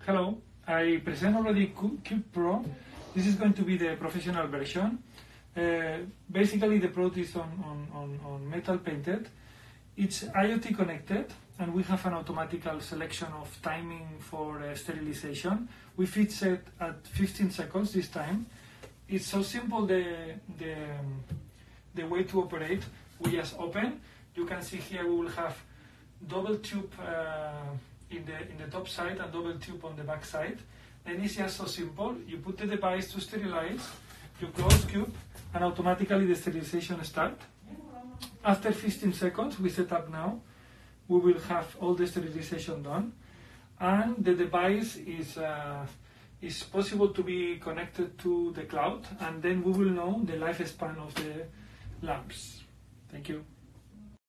Hello, I present already Cube Pro. This is going to be the professional version. Basically the product is on metal painted. It's IoT connected and we have an automatical selection of timing for sterilization. We fix it at 15 seconds this time. It's so simple the way to operate. We just open. You can see here we will have double tube in the top side and double tube on the back side. Then it's just so simple. You put the device to sterilize, you close Cube, and automatically the sterilization starts. After 15 seconds, we set up now, we will have all the sterilization done, and the device is possible to be connected to the cloud, and then we will know the lifespan of the lamps. Thank you.